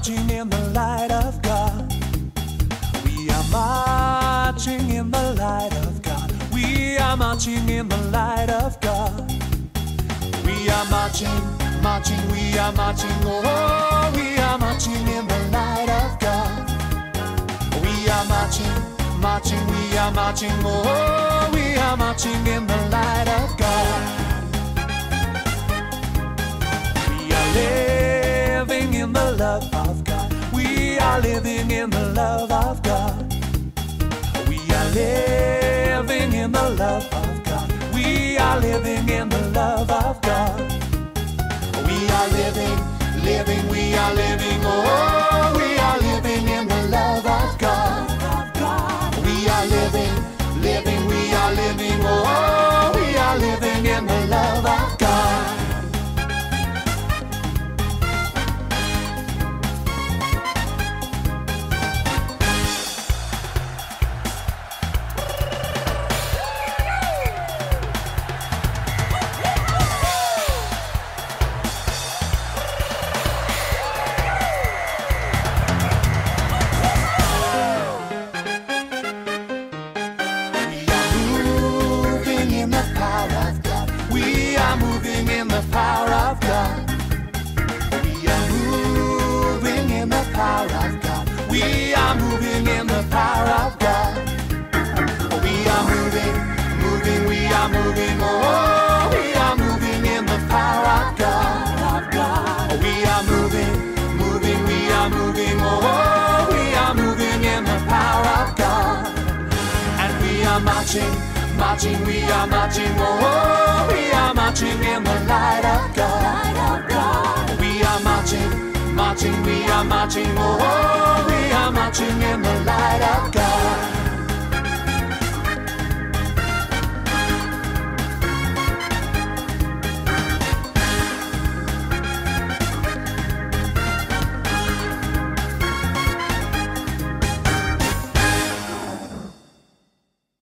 marching in the light of God. We are marching in the light of God. We are marching in the light of God. We are marching, marching, we are marching, oh, we are marching in the light of God. We are marching, marching, we are marching, oh, we are marching in the light of God. We are living in the love of God. We are living in the love of God. We are living in the love of God. We are living in the love of God. We are living, living, we are living, oh, we are living in the love of God. We are living, living, we are living, oh, we are living in the love of God. We are moving in the power of God. We are moving in the power of God. We are moving in the power of God. We are moving, moving, we are moving, oh, we are moving in the power of God. We are moving, moving, we are moving, oh, we are moving in the power of God. And we are marching, marching, we are marching, oh, we are marching in the light of God. We are marching, marching, we are marching, oh, we are marching in the light of God.